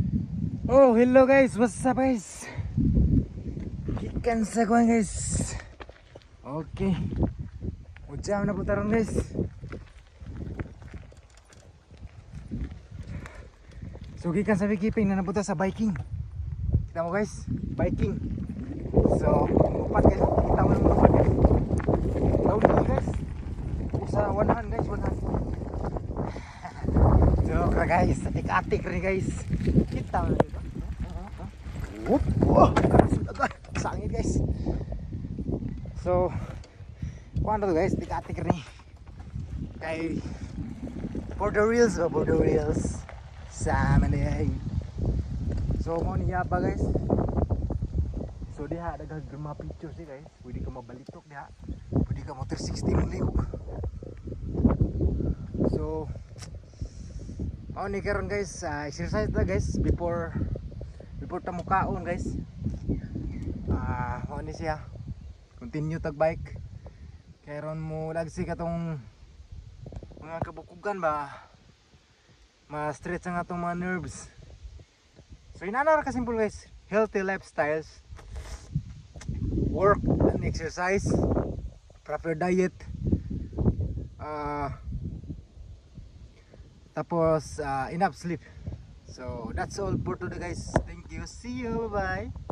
Oh, hello guys, what's up guys? Ikan sa kuan guys. Okay. Ujam na putaran guys. So gikan sa keeping na napunta sa biking. Kita mo guys, biking. So, upat guys, kita mo naman upat guys. Tahu ni guys. Sa 100 guys, 100. Joke na guys, atik-atik rin guys. Kita mo na dito. Wah, agak sangit guys. So, kuan to guys, atik-atik rin. Kay for the reels. Sama ni. So, mo niya ba guys? So, diha daghang grama picture si guys. Pwede ka mabalitok diha. Pwede ka mo 360 mong So, ni karon guys, exercise na guys before ta mukaon guys. Ni siya. Continue tag bike. Karon mo lagsi katong mga kabukugan ba. Ma-stretch ang atong mga nerves. So inana ra ka simple guys. Healthy lifestyles. Work and exercise. Proper diet. Tapos enough sleep. So that's all for today guys. Thank you. See you. Bye bye.